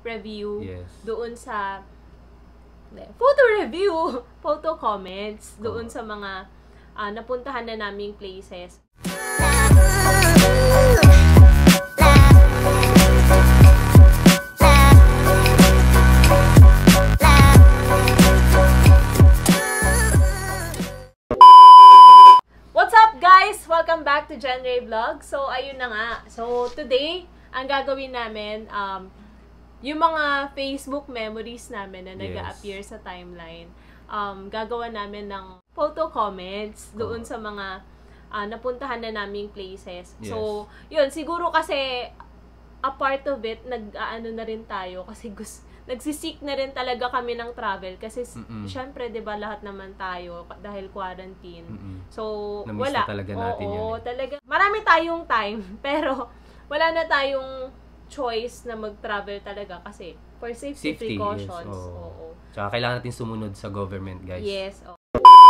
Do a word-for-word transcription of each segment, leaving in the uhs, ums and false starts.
review, yes. doon sa photo review, photo comments, doon oh. sa mga uh, napuntahan na naming places. What's up guys? Welcome back to Genre Vlog. So ayun na nga. So today, ang gagawin namin, um, yung mga Facebook memories namin na yes. nag-a-appear sa timeline, um, gagawa namin ng photo comments doon oh. sa mga uh, napuntahan na naming places. Yes. So, yun, siguro kasi a part of it, nag-ano na rin tayo kasi gusto, nagsisik na rin talaga kami ng travel kasi mm-mm. syempre, 'di ba, lahat naman tayo dahil quarantine. Mm-mm. So, na-miss wala. Na talaga natin Oo, yun. Eh. Talaga. Marami tayong time, pero wala na tayong choice na mag-travel talaga kasi for safety, safety precautions. Yes, oo. Oo. Tsaka kailangan natin sumunod sa government, guys. Yes. Oo.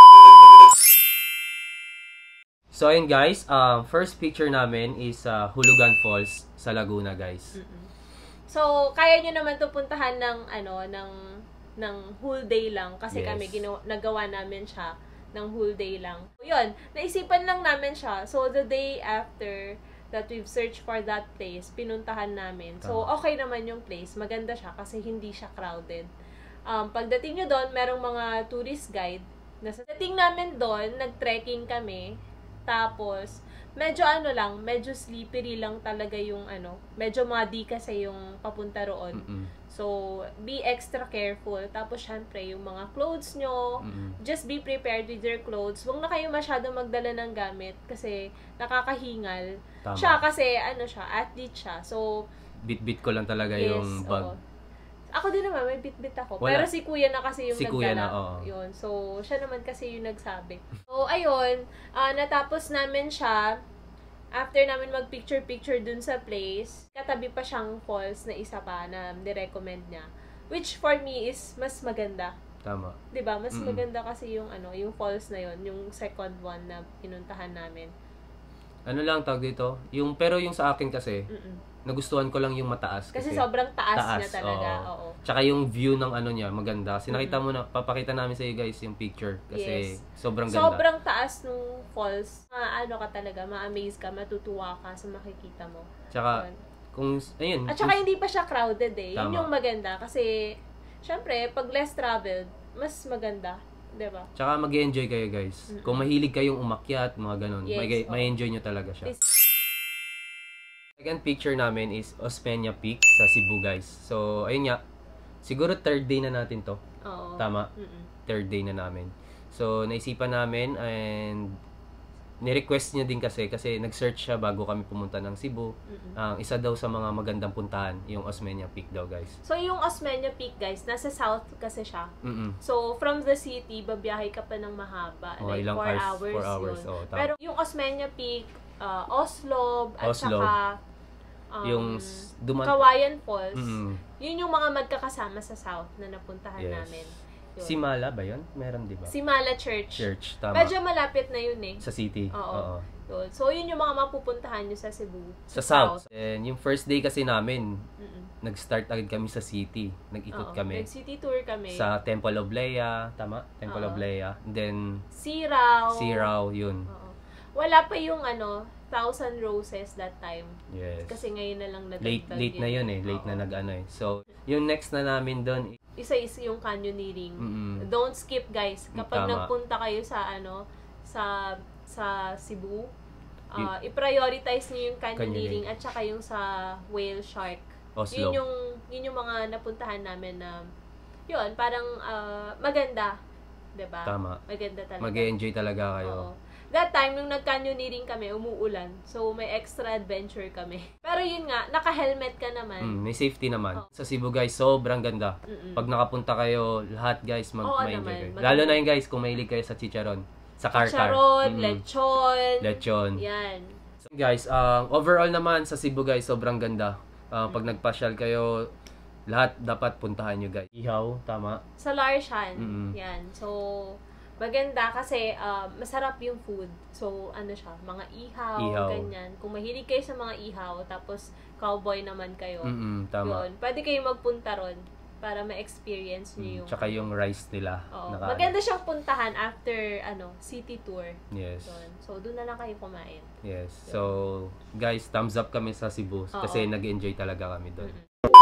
So, ayun guys, um, first picture namin is uh, Hulugan Falls sa Laguna, guys. Mm-mm. So, kaya nyo naman to puntahan ng, ano, ng, ng whole day lang kasi yes. kami, ginawa, nagawa namin siya ng whole day lang. So, yun, naisipan lang namin siya. So, the day after that we've searched for that place, pinuntahan namin. So, okay naman yung place. Maganda siya kasi hindi siya crowded. Um, pagdating nyo doon, merong mga tourist guide. Nasa dating namin doon, nag-trekking kami. Tapos, medyo ano lang, medyo slippery lang talaga yung ano, medyo muddy kasi yung papunta roon. Mm-mm. So, be extra careful. Tapos, syempre, yung mga clothes nyo, mm-mm. just be prepared with your clothes. Huwag na kayo masyado magdala ng gamit kasi nakakahingal. Tama. Siya kasi, ano siya, athlete siya. So, bit-bit ko lang talaga yes, yung bag. Oo. Ako din naman, may bit-bit ako. Wala. Pero si kuya na kasi yung si nagdala. Kuya na, oo. Yun. So, siya naman kasi yung nagsabi. So, ayun, uh, natapos namin siya. After namin mag-picture-picture dun sa place, katabi pa siyang falls na isa pa na nirecommend niya. Which for me is mas maganda. Tama. Diba? Mas mm-mm. maganda kasi yung ano, yung falls na yon, yung second one na pinuntahan namin. Ano lang tawag dito? Yung, pero yung sa akin kasi, mm-mm. nagustuhan ko lang yung mataas. Kasi, kasi sobrang taas, taas niya talaga. Oo. Oo. Tsaka yung view ng ano niya, maganda. Kasi nakita mo na, papakita namin sa iyo guys yung picture. Kasi yes. sobrang ganda. Sobrang taas nung falls. Ma ano ka talaga, ma-amaze ka, matutuwa ka sa makikita mo. Tsaka, yun. kung, ayun. At tsaka kung, hindi pa siya crowded eh. Tama. Yun yung maganda. Kasi, syempre, pag less traveled, mas maganda. Diba? Tsaka mag-enjoy kayo guys. Mm-hmm. Kung mahilig kayong umakyat, mga ganun, yes, may, oh. may enjoy nyo talaga siya. This second picture namin is Osmeña Peak sa Cebu guys. So, ayun nga. Siguro third day na natin to. Oo. Tama? Mm-mm. Third day na namin. So, naisipan namin and ni-request niya din kasi kasi nag-search siya bago kami pumunta ng Cebu. Ang uh, isa daw sa mga magandang puntahan, yung Osmeña Peak daw guys. So, yung Osmeña Peak guys, nasa south kasi siya. Mm-mm. So, from the city, babiyahe ka pa ng mahaba. Oh, like four hours, four hours yun. Oh, pero yung Osmeña Peak, uh, Oslob, at Oslob. saka um, yung duman- Kawayan Falls, mm-hmm. yun yung mga magkakasama sa south na napuntahan yes. namin. Yun. Simala ba yun? Meron di ba? Simala Church. Church, tama. Medyo malapit na yun eh. Sa city. Oo. Oo. Yun. So, yun yung mga mapupuntahan nyo sa Cebu. Sa, sa south. south. And yung first day kasi namin, mm-mm. nag-start agad kami sa city. Nag-ikot Oo. kami. Nag-city tour kami. Sa Temple of Lea, tama? Temple Oo. of Lea. And then, Sirao. Sirao, yun. Oo. Wala pa yung ano, Thousand Roses that time. Yes. Kasi ngayon na lang nadagdag Late, late na yun eh. Late Oo. na nag-ano eh. So, yung next na namin doon, isa is yung canyoneering. Mm-hmm. Don't skip guys. Kapag Tama. nagpunta kayo sa ano, sa sa Cebu, uh, i-prioritize niyo yung canyoneering, canyoneering at saka yung sa whale shark. Oslo. Yun yung yun yung mga napuntahan namin na yun, parang uh, maganda, 'di ba? Tama. Maganda talaga. Mag-enjoy talaga kayo. Oo. That time, nung nag-canyoneering kami, umuulan. So, may extra adventure kami. Pero yun nga, naka-helmet ka naman. Mm, may safety naman. Oh. Sa Cebu guys, sobrang ganda. Mm-mm. Pag nakapunta kayo, lahat guys, mag-enjoy kayo. Lalo na yun guys, kung mahilig kayo sa chicharon. Sa car-car. Chicharon, mm-hmm. lechon. Lechon. Yan. So, guys, uh, overall naman sa Cebu guys, sobrang ganda. Uh, pag mm-hmm. nagpasyal kayo, lahat dapat puntahan nyo guys. Ihaw, tama? Sa Larshan. Mm-hmm. Yan. So, Maganda kasi uh, masarap yung food. So, ano siya, mga ihaw, Ihaw. ganyan. Kung mahilig kayo sa mga ihaw, tapos cowboy naman kayo, Mm-mm, tama. yun, pwede kayo magpunta ron para ma-experience nyo yung... Tsaka yung rice nila. Oo. naka- Maganda siyang puntahan after ano city tour. Yes. Yun. So, doon na lang kayo kumain. Yes. So, guys, thumbs up kami sa Cebu Oo. kasi nag-enjoy talaga kami doon. Mm-mm.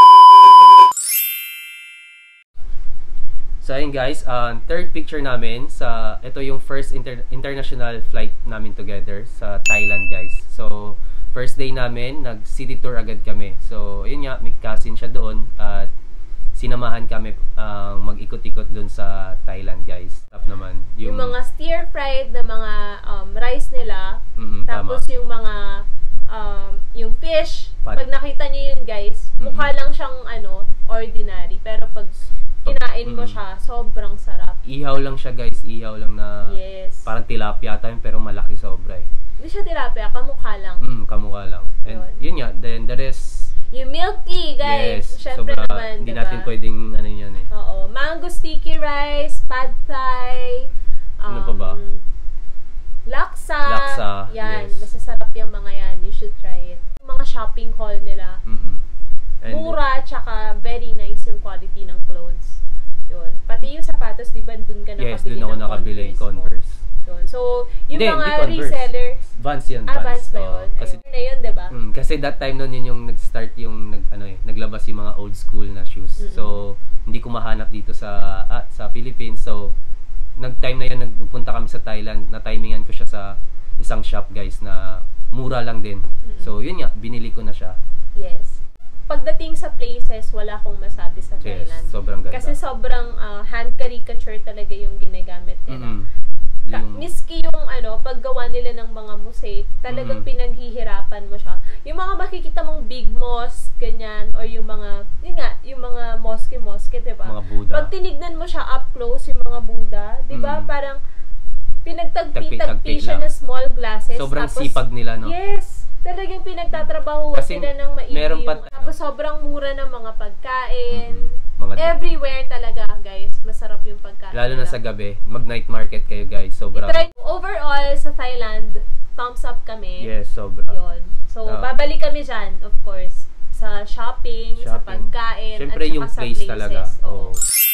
So, ayun guys, uh, third picture namin sa, ito yung first inter- international flight namin together sa Thailand, guys. So, first day namin, nag-city tour agad kami. So, yun nga, may cousin siya doon at sinamahan kami uh, mag-ikot-ikot doon sa Thailand, guys. Tap naman. Yung, yung mga stir-fried na mga um, rice nila, mm, tapos tama. yung mga, um, yung fish, Pat- pag nakita niyo yun, guys, mukha mm-hmm. lang siyang, ano, ordinary. Pero pag kinain mo siya, sobrang sarap. Ihaw lang siya, guys. Ihaw lang na yes. parang tilapia ata yun, pero malaki sobra eh. Hindi siya tilapia, kamukha lang. Mm, kamukha lang. And yun, yun nga, then the rest... Yung milk tea, guys. Yes, Siyempre sobra, naman, hindi diba? natin pwedeng ano yun eh. Oo. Mango sticky rice, pad thai, um, ano pa ba? Laksa. Laksa, yan. yes. Masasarap yung mga yan. You should try it. Yung mga shopping hall nila. Mm-mm. And mura, tsaka very nice yung quality ng clothes. Yun. Pati yung sapatos, di ba, dun ka nakabili yes, dun ako ng nakabili Converse, Converse. Yun. So, yung Hindi, mga hindi reseller, Vans yan, ah, Vans. Vans ba Oo. yun? Kasi, Ayun na yun, di ba? mm, kasi that time nun yun yung nag-start yung nag, ano eh, naglabas yung mga old school na shoes. Mm-mm. So, hindi ko mahanap dito sa ah, sa Philippines. So, nag-time na yun, nagpunta kami sa Thailand, na-timingan ko siya sa isang shop, guys, na mura lang din. Mm-mm. So, yun nga, binili ko na siya. Yes. Pagdating sa places, wala akong masabi sa Yes, Thailand. sobrang ganda. Kasi sobrang uh, hand caricature talaga yung ginagamit nila. Mm-mm. Ka- Yung- miski yung ano, paggawa nila ng mga mosaic, talagang Mm-mm. pinaghihirapan mo siya. Yung mga makikita mong big mosque, ganyan, or yung mga, yun nga, yung mga mosque-mosque, diba? Mga Buddha. Pag tinignan mo siya up close, yung mga Buddha, diba? Mm. Parang pinagtagpi-tagpi Tagpi-tagpi siya lang. na small glasses. Sobrang tapos, sipag nila, no? Yes! Talagang pinagtatrabaho Kasi sila ng maigi. meron pa- yung- Tapos sobrang mura ng mga pagkain. Mm-mm. Mga Everywhere talaga, guys. Masarap yung pagkain. lalo na nila. sa gabi, mag-night market kayo, guys. Sobrang I-try. Overall, sa Thailand, thumbs up kami. yes, sobra. Yun. So, Ah. babalik kami dyan, of course. Sa shopping, sa Shopping. pagkain, Siyempre at saka yung sa place places. talaga. Oo. Oh.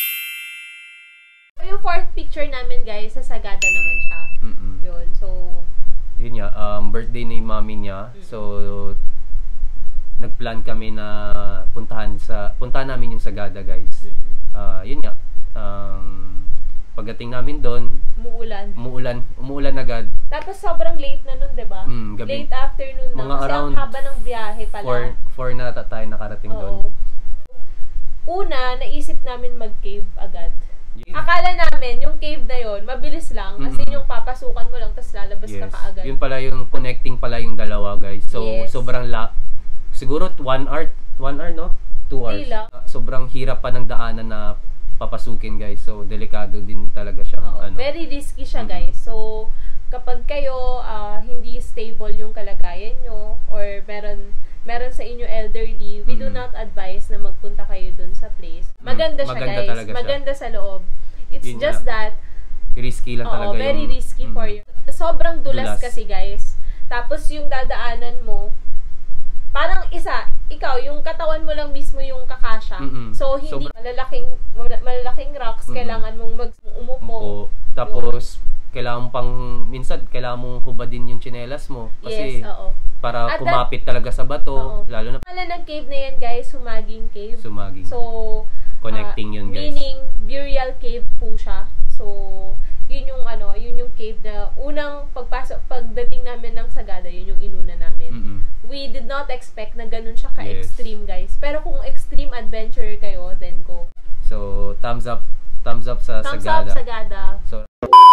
So, yung fourth picture namin, guys, sa Sagada naman siya. Mm-mm. Yun. So, Yun nga, um, birthday ni mami niya. Mm. So, nagplan kami na puntahan sa puntahan namin yung Sagada, guys. mm, Ah, yun nga. Um, pagdating namin doon, umuulan. umuulan, umuulan agad. Tapos sobrang late na nun, di ba? Mm, gabi. Late afternoon na. Mga Kasi around ang haba ng biyahe pala. four four na ata tayo nakarating doon. Oo. Una, naisip namin mag-cave agad. Yun. Akala namin, yung cave na yon mabilis lang. As in, Mm-mm. yung papasukan mo lang, tapos lalabas ka Yes. kaagad. Yun pala yung connecting pala yung dalawa, guys. So, Yes. sobrang la siguro one hour, one hour, no? Two hours. Hindi lang. Ah, sobrang hirap pa ng daanan na papasukin, guys. So, delikado din talaga siya. Oo, ano. very risky siya, Mm-mm. guys. So, kapag kayo ah, hindi stable yung kalagayan nyo, or meron meron sa inyo elderly, we do Mm. not advise na magpunta kayo dun sa place. Maganda siya, Maganda guys. talaga siya. Maganda sa loob. It's Yun just that, Risky lang oo, talaga very yung... risky Mm. for you. Sobrang dulas, Dulas. kasi, guys. Tapos, yung dadaanan mo, parang isa, ikaw, yung katawan mo lang mismo yung kakasya. Mm-mm. So, hindi Sobra- malalaking mal- malalaking rocks, Mm-mm. kailangan mong mag umupo. Umupo. Tapos, kailangan pang... Minsan, kailangan mong hubadin yung tsinelas mo. Kasi, Yes, oo. para At that- kumapit talaga sa bato. Oo. Lalo na Pala ng cave na yan, guys, Humaging Cave. sumaging. So, Connecting ah, yun, guys. Meaning, burial cave po siya. So, yun yung ano, yun yung cave na unang pagpasok, pagdating namin ng Sagada, yun yung inuna namin. Mm-mm. We did not expect na ganun siya Yes. ka-extreme, guys. Pero kung extreme adventure kayo, then go. So, thumbs up. Thumbs up sa Thumbs Sagada. up, Sagada. So,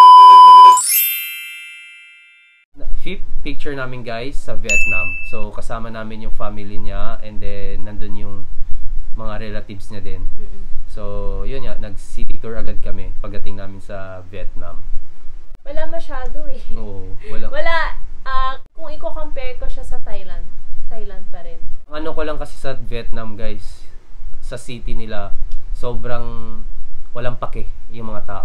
fifth picture namin, guys, sa Vietnam. So, kasama namin yung family niya, and then nandun yung mga relatives niya din. Mm-mm. So, yun nga, nag-city tour agad kami pagdating namin sa Vietnam. Wala masyado eh. Oo, wala. Wala, ah, kung i-compare ko siya sa Thailand, Thailand pa rin. Ang ano ko lang kasi sa Vietnam, guys, sa city nila, sobrang walang pake yung mga tao.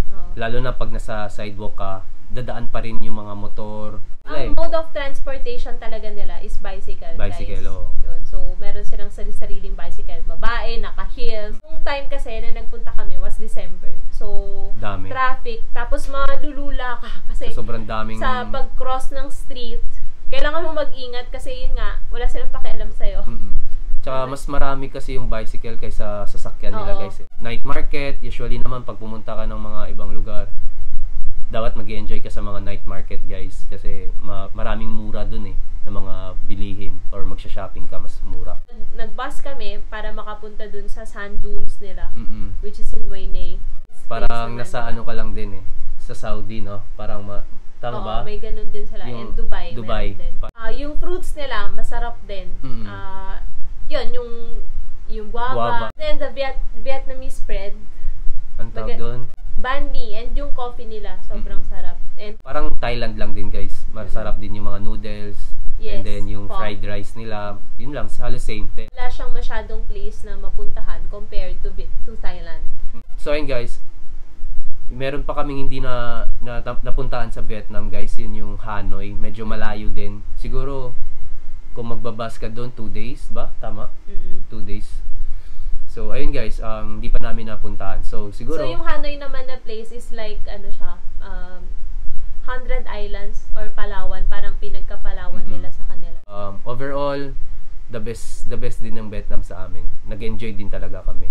Oh. Lalo na pag nasa sidewalk ka, dadaan pa rin yung mga motor. Ang mode of transportation talaga nila is bicycle, Bicycle, guys. oo. Yun. So, meron silang sarili-sariling bicycle. Babae, naka-heels. Yung time kasi na nagpunta kami was December. So, Dami. traffic. Tapos malulula ka. Kasi So, sobrang daming... sa pag-cross ng street, kailangan mo mag-ingat kasi yun nga, wala silang pakialam sa'yo. Mm-mm. Tsaka mas marami kasi yung bicycle kaysa sasakyan nila, Oo. guys. Eh. Night market, usually naman pag pumunta ka ng mga ibang lugar, dapat mag-enjoy ka sa mga night market, guys, kasi ma- maraming mura dun eh na mga bilihin or magsha-shopping ka mas mura. Nag-bus kami para makapunta dun sa sand dunes nila, Mm-mm. which is in Wayne. Parang nasa ano ka lang din eh, sa Saudi, no? Parang ma- tama Oo, ba? may ganun din sila. Yung And Dubai, Dubai. meron din. Ah, yung fruits nila, masarap din. Mm-mm. Ah, yun, yung yung guava. Guava. Then the Viet Vietnamese bread, Ang tawag Baga- doon? banh mi, and yung coffee nila, sobrang Mm-mm. sarap. And Parang Thailand lang din, guys. Masarap din yung mga noodles. yes, And then yung pho. fried rice nila, yun lang, halos same. Wala siyang masyadong place na mapuntahan compared to Vi- to Thailand. So ayun, guys, meron pa kaming hindi na, na napuntahan sa Vietnam, guys. Yun yung Hanoi, medyo malayo din. Siguro kung magbabas ka doon, two days ba? Tama? Mm-mm. Two days. So ayun, guys, um, hindi pa namin napuntahan. So siguro So yung Hanoi naman na place is like ano siya, um, Hundred Islands or Palawan, parang pinagkapalawan Mm-mm. nila sa kanila. um, overall, the best the best din ng Vietnam sa amin. Nag-enjoy din talaga kami.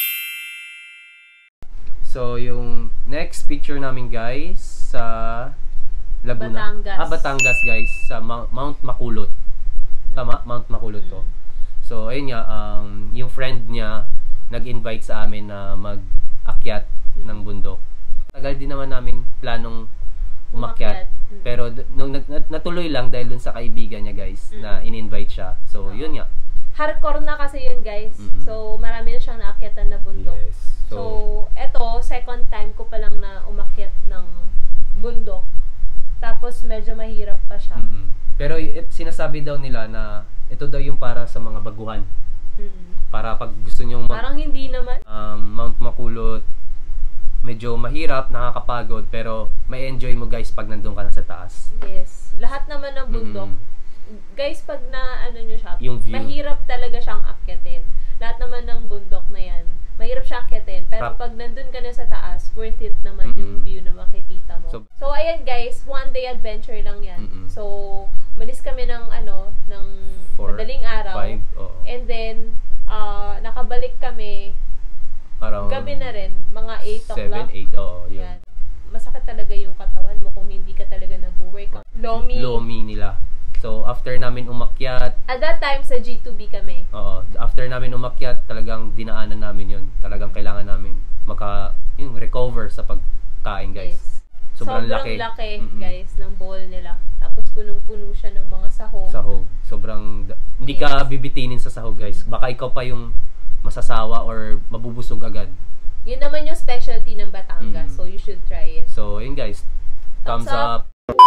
So yung next picture namin, guys, sa Laguna. Batangas. Ah, Batangas, guys, sa Ma- Mount Makulot. Tama? Mount Makulot to. Mm. So, ayun nga, um, yung friend niya nag-invite sa amin na mag-akyat Mm. ng bundok. Tagal din naman namin planong umakyat. Umakyat. Mm. Pero d- nung nat- nat- natuloy lang dahil dun sa kaibigan niya, guys, Mm. na in-invite siya. So, Oo. yun nga. Hardcore na kasi yun, guys. Mm-mm. So, marami na siyang naakyatan na bundok. Yes. So, So, eto, second time ko pa lang na umakyat ng bundok. Tapos, medyo mahirap pa siya. mm-mm. Pero y- et- sinasabi daw nila na ito daw yung para sa mga baguhan. Mm-mm. Para pag gusto nyong mag- Parang hindi naman. um, Mount Makulot, medyo mahirap, nakakapagod, pero may enjoy mo, guys, pag nandun ka na sa taas. Yes. Lahat naman ng bundok. Mm-mm. Guys, pag na, ano nyo siya, Yung view. mahirap talaga siyang akyatin. Lahat naman ng bundok na yan, mahirap siya akyatin. Pero Rap. pag nandun ka na sa taas, worth it naman yung Mm-mm. view na makikita mo. So- So, ayan guys, one day adventure lang yan. Mm-mm. So, malis kami ng, ano, ng Four, madaling araw. Five, oo. And then, uh, nakabalik kami, Parang gabi na rin, mga eight seven, o'clock. eight, oo, yun. Yan. Masakit talaga yung katawan mo kung hindi ka talaga nag-work. Lomi. Lomi nila. So, after namin umakyat, At that time, sa G two B kami. oo, after namin umakyat, talagang dinaanan namin yun. Talagang kailangan namin maka, yung recover sa pagkain, guys. Yes. Sobrang, Sobrang laki. Mm-mm. guys, ng bowl nila. Tapos punong-puno siya ng mga sahog. Sahog. Sobrang, da- hindi Yes. ka bibitinin sa sahog, guys. Baka ikaw pa yung masasawa or mabubusog agad. Yun naman yung specialty ng Batangas. Mm. So, you should try it. So, yun, guys. Thumbs, Thumbs up. up.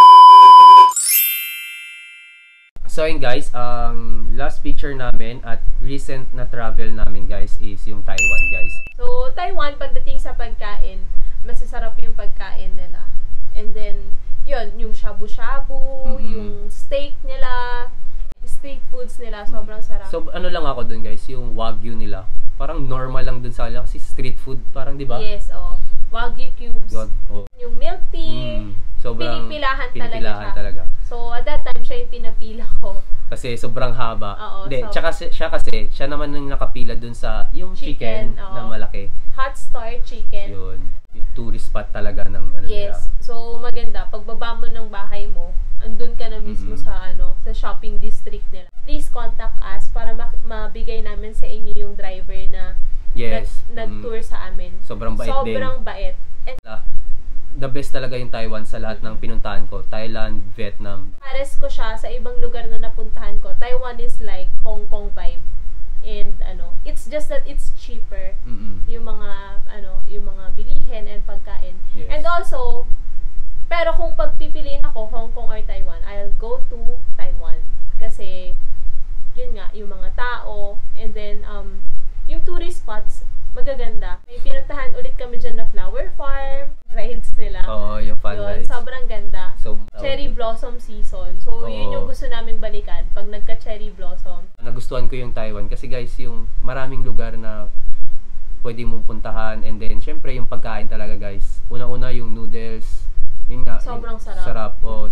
So, yun, guys. Ang last picture namin at recent na travel namin, guys, is yung Taiwan, guys. So, Taiwan, pagdating sa pagkain, masasarap yung pagkain nila. And then, yun, yung shabu-shabu, Mm-mm. yung steak nila, street foods nila, sobrang sarap. So, ano lang ako dun, guys, yung Wagyu nila. Parang normal lang dun sa kanila kasi street food, parang, di ba? Yes, oh. Wagyu cubes. Wag, oh. Yung milk tea. Mm, sobrang Pinipilahan talaga pinipilahan siya. talaga. So, at that time, siya yung pinapila ko. Kasi sobrang haba. Oo, Hindi, so- tsaka si- siya kasi, siya naman yung nakapila dun sa, yung chicken, Chicken, oo. na malaki. Hot Star Chicken. Yun. Yung tourist spot talaga ng ano Yes. So, maganda. Pagbaba mo ng bahay mo, andun ka na mismo Mm-mm. sa ano, sa shopping district nila. Please contact us para ma- mabigay namin sa inyo yung driver na nila. Yes. nag- nag-tour Mm. sa amin. Sobrang bait din. Sobrang bait. And The best talaga yung Taiwan sa lahat ng pinuntahan ko. Thailand, Vietnam. pares ko siya sa ibang lugar na napuntahan ko. Taiwan is like Hong Kong vibe. And ano, it's just that it's cheaper. Mm-mm. Yung mga ano, yung mga bilihin and pagkain. Yes. And also, pero kung pagpipiliin ako Hong Kong or Taiwan, I'll go to Taiwan kasi yun nga, yung mga tao, and then um yung tourist spots, magaganda. May pinuntahan ulit kami dyan na flower farm, rides nila. Oo, yung fun yun, rides. sobrang ganda. So, cherry blossom season. So, Oo. yun yung gusto naming balikan pag nagka-cherry blossom. Nagustuhan ko yung Taiwan kasi guys, yung maraming lugar na pwede mong puntahan, and then syempre yung pagkain talaga guys. Una-una yung noodles, yun nga, Sobrang yung sarap. sarap. Oh.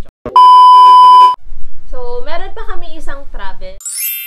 So, meron pa kami isang travel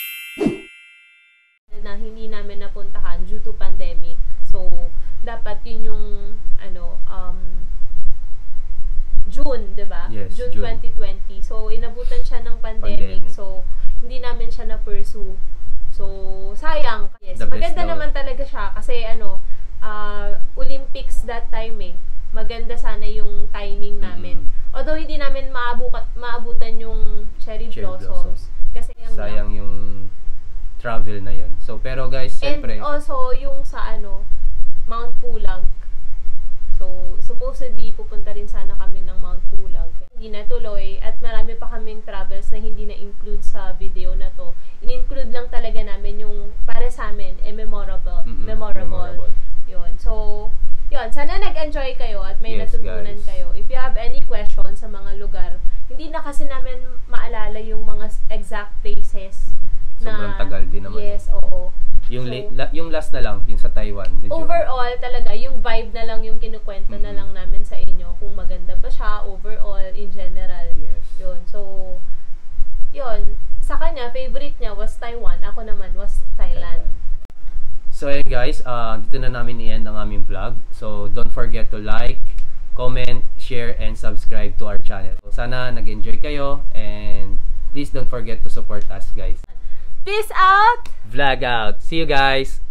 na hindi namin napuntahan due to pandemic. So, dapat yun yung ano, um, June, 'di ba? Yes, June, June twenty twenty. So, inabutan siya ng pandemic. Pandemic. So, hindi namin siya na-pursue. So, sayang. Yes, The best maganda daw. naman talaga siya kasi ano, uh, Olympics that time eh. Maganda sana yung timing namin. Mm-hmm. Although hindi namin maabukat, maabutan yung cherry, Cherry blossoms. Kasi yung Sayang yung travel na yun. So, pero guys, syempre, and also, yung sa ano, Mount Pulag. So, supposedly, pupunta rin sana kami ng Mount Pulag. Hindi natuloy at marami pa kaming travels na hindi na-include sa video na to. In-include lang talaga namin yung para sa amin, eh, memorable. Mm-mm, memorable. memorable. Yun. So, yun. Sana nag-enjoy kayo at may Yes, natutunan guys. kayo. If you have any questions sa mga lugar, hindi na kasi namin maalala yung mga exact places. Sobrang na, tagal din naman. Yes, oo. Yung, So, la- la- yung last na lang, yung sa Taiwan. Medyo, overall talaga, yung vibe na lang yung kinukwento na Mm-mm. lang namin sa inyo kung maganda ba siya, overall, in general. Yes. Yun. So, yun. Sa kanya, favorite niya was Taiwan. Ako naman was Thailand. So, ayun guys, uh, dito na namin i-end ang aming vlog. So, don't forget to like, comment, share, and subscribe to our channel. So, sana nag-enjoy kayo, and please don't forget to support us, guys. Peace out! Vlog out. See you guys!